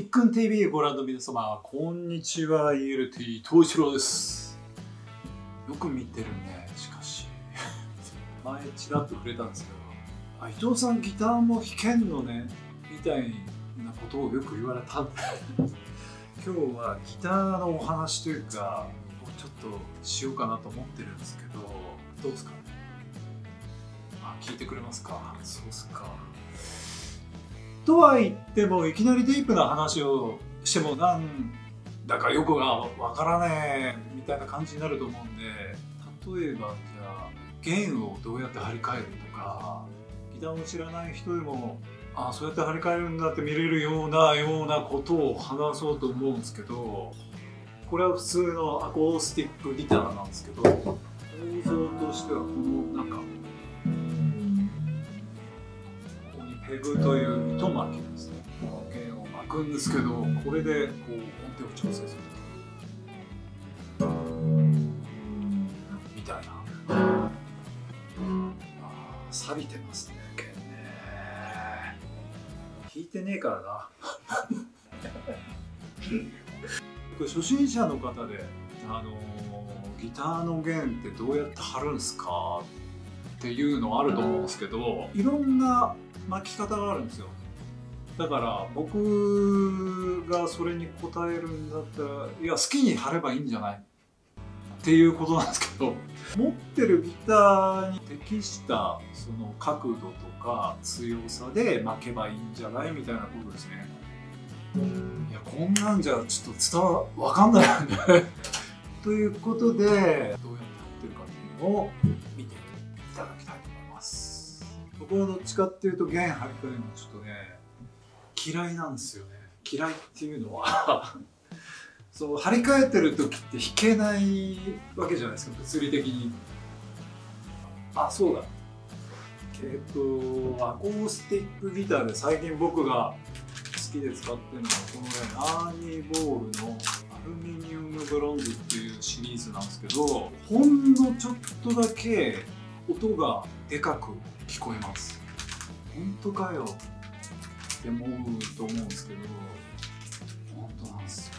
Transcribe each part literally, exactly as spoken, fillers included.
っくん ティービー ご覧の皆様、こんにちは。 イーエルティー 東一郎です。よく見てるね。しかし前ちらっと触れたんですけど、あ、伊藤さんギターも弾けんのねみたいなことをよく言われたんで今日はギターのお話というかをちょっとしようかなと思ってるんですけど、どうですかね。あ、聞いてくれますか。そうっすか。とは言ってもいきなりディープな話をしてもなんだかよくがわからねえみたいな感じになると思うんで、例えばじゃあ弦をどうやって張り替えるとか、ギターを知らない人でもあそうやって張り替えるんだって見れるようなようなことを話そうと思うんですけど、これは普通のアコースティックギターなんですけど、構造としてはこのなんかペグという糸巻きですね。弦を巻くんですけど、これでこう音程を調整するみたいな。あ錆びてますね、弦ね。弾いてねえからなこれ初心者の方で、あのー、ギターの弦ってどうやって張るんですかっていうのあると思うんですけど、いろんな巻き方があるんですよ。だから僕がそれに答えるんだったら、いや好きに貼ればいいんじゃないっていうことなんですけど、持ってるギターに適したその角度とか強さで巻けばいいんじゃないみたいなことですね。いやこんなんじゃちょっと伝わわかんないよねということで、どうやってやってるかっていうのを見ていただきたいと思います。僕はどっちかっていうと弦張り替えるのちょっとね嫌いなんですよね。嫌いっていうのはそう張り替えてる時って弾けないわけじゃないですか、物理的に。あ、そうだ、えっとアコースティックギターで最近僕が好きで使ってるのはこのねアーニー・ボールのアルミニウムブロンズっていうシリーズなんですけど、ほんのちょっとだけ音がでかく聞こえます。本当かよって思うと思うんですけど、本当なんですよ。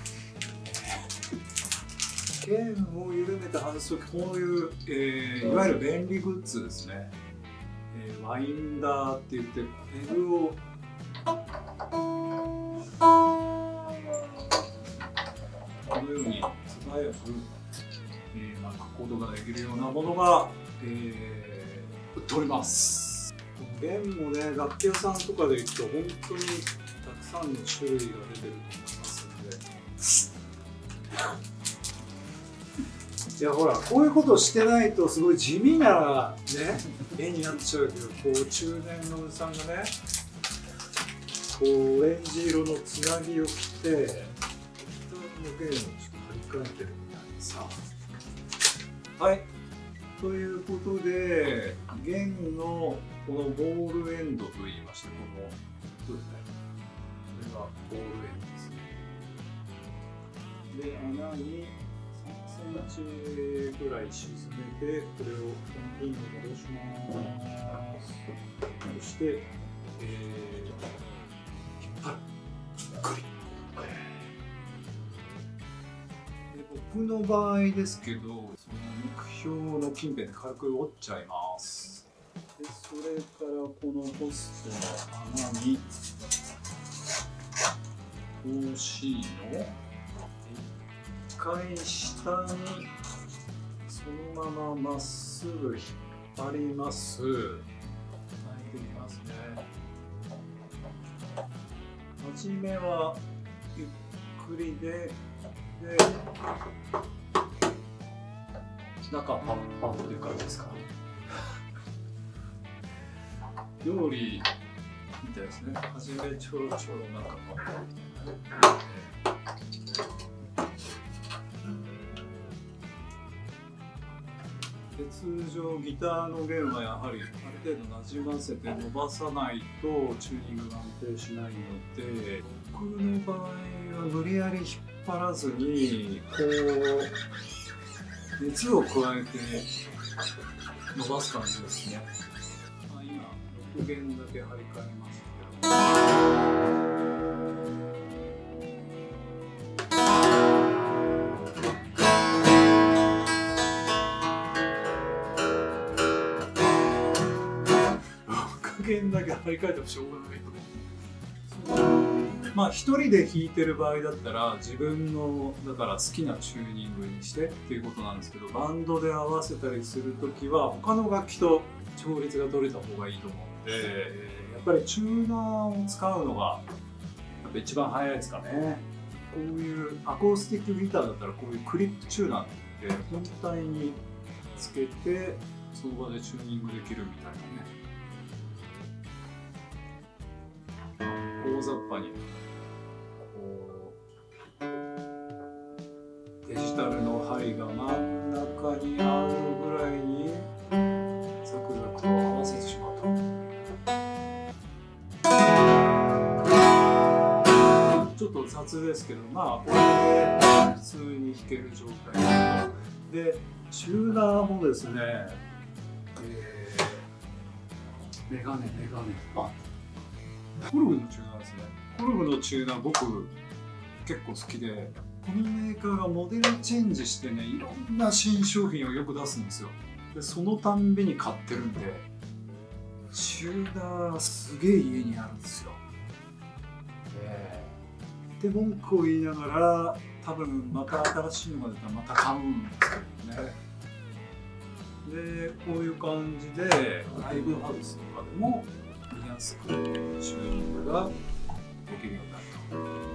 弦を緩めて外すとき、こういう、えー、いわゆる便利グッズですね、えー、ワインダーって言ってペグをこのように素早く、えー、巻くことができるようなものが、えー、売っております。弦もね、楽器屋さんとかで行くと本当にたくさんの種類が出てると思いますのでいやほら、こういうことをしてないとすごい地味なね絵になっちゃうけど、こう中年のおじさんがねこうオレンジ色のつなぎを着てギターの弦をちょっと張り替えてるみたいなさ。はい、ということで弦のこのボールエンドといいまして、このそうですね、これがボールエンドですね。で穴にさんセンチぐらい沈めて、これをこのピンに戻します。そして、えー、引っ張る、グリッ。僕の場合ですけど、その目標の近辺で軽く折っちゃいます。でそれからこのポストの穴に オーシー のいっかい下にそのまままっすぐ引っ張ります。はい、できますね。初めはゆっくりで、で中パンパンという感じですか。料理みたいですね。初めちょろちょろ中パンパンみたいな。通常ギターの弦はやはりある程度なじませて伸ばさないとチューニングが安定しないので、僕の場合は無理やり引っ張らずにこう熱を加えて伸ばす感じですね。まあ、今ろく弦だけ張り替えますけど、 弦だけ張り替えてもしょうがないと思う。まあ一人で弾いてる場合だったら自分のだから好きなチューニングにしてっていうことなんですけど、バンドで合わせたりするときは他の楽器と調律が取れた方がいいと思うので、やっぱりチューナーを使うのがやっぱ一番早いですかね。こういうアコースティックギターだったらこういうクリップチューナーって本体につけてその場でチューニングできるみたいなね。大雑把にこうデジタルの針が真ん中にあるぐらいにザクザクと合わせてしまうと。ちょっと雑ですけど、まあこれで普通に弾ける状態で、チューナーもですね、えー、メガネメガネあコルグのチューナーですね。コルグのチューナー僕結構好きで、このメーカーがモデルチェンジしてね、いろんな新商品をよく出すんですよ。でそのたんびに買ってるんで、チューナーすげえ家にあるんですよ。えー、で文句を言いながら多分また新しいのが出たらまた買うんですけどね。でこういう感じでライブハウスとかでも見やすくチューニングができるようになると。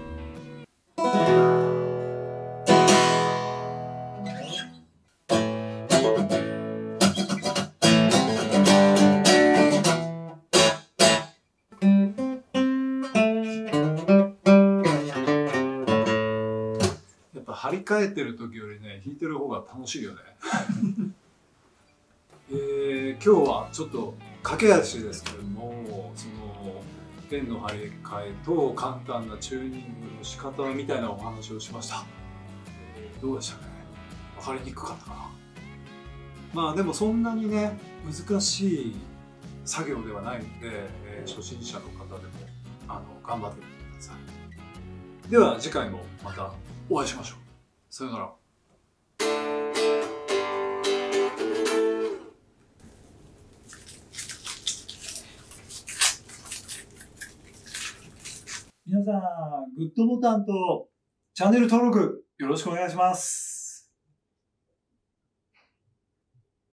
やっぱ張り替えてる時よりね、弾いてる方が楽しいよね。えー、今日はちょっと駆け足ですけれども、その弦の張り替えと簡単なチューニングの仕方みたいなお話をしました。どうでしたかね。分かりにくかったかな。まあでもそんなにね難しい作業ではないので、えー、初心者の方でもあの頑張ってみてください。では次回もまたお会いしましょう。さよなら。皆さん、グッドボタンとチャンネル登録よろしくお願いします。